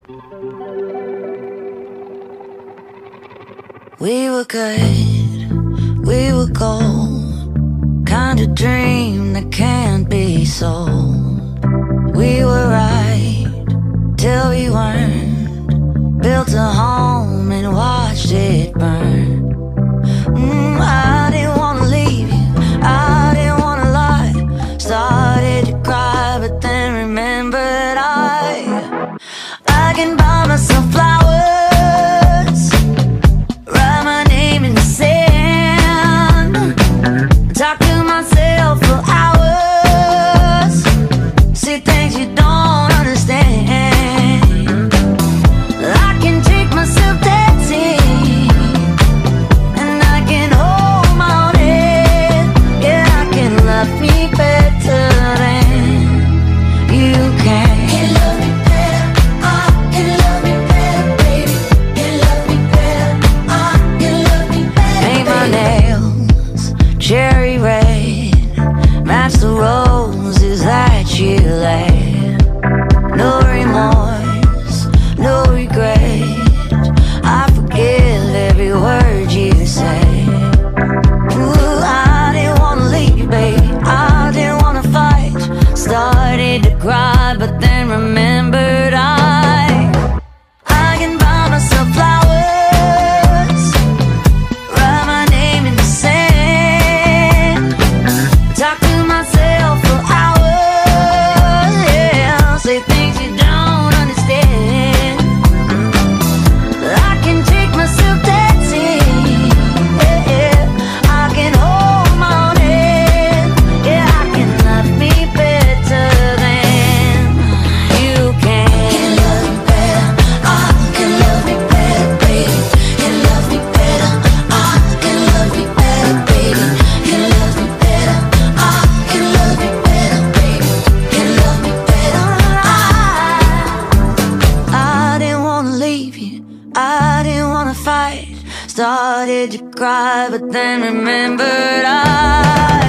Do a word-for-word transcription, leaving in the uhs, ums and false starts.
We were good, we were gold, kind of dream that can't be sold. We were right till we weren't, built a home and watched it burn. mm, I didn't wanna leave you, I didn't wanna lie. Started to cry but then remembered I I can buy myself flowers, talk to myself for hours, see things you don't understand. I can take myself dancing, and I can hold my own head. Yeah, I can love me better than you can. Can love me better, I can love me better, baby. Can love me better, I can love me better. Paint my nails cherry red, match the roses that you laid. No remorse, no regret, I forgive every word you say. Ooh, I didn't wanna leave, babe, I didn't wanna fight. Started to cry but then remembered I I can buy myself flowers, write my name in the sand, talk to myself for hours, yeah, say things you don't understand. I can take myself dancing, yeah, yeah. I can hold my own head, yeah, I can love me better than you can. Can love me better, I can love me better, baby. Can love me better, I can love me better, baby. Can love me better, I can love me better, baby. Can love me better. I, I didn't wanna leave you, I didn't wanna fight. Started to cry but then remembered I